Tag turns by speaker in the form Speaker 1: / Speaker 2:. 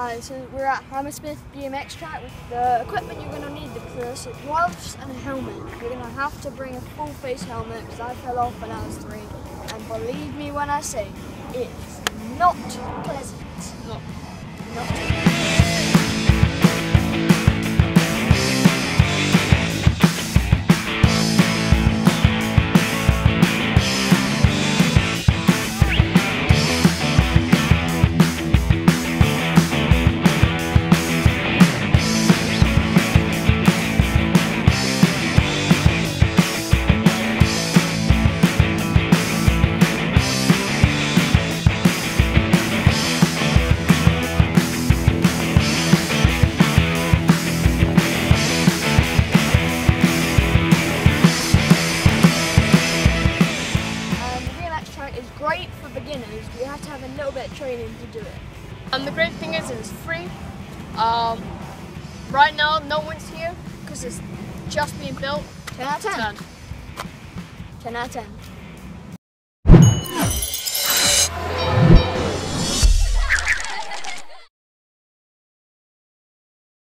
Speaker 1: Hi, so we're at Hammersmith BMX track. The equipment you're going to need is gloves and a helmet. You're going to have to bring a full face helmet because I fell off when I was 3. And believe me when I say, it's not pleasant. Not. It's great for beginners, but you have to have a little bit of training to do it.
Speaker 2: The great thing is it's free. Right now, no one's here because it's just being built.
Speaker 1: 10 out of 10.
Speaker 2: 10.
Speaker 1: 10 out of 10.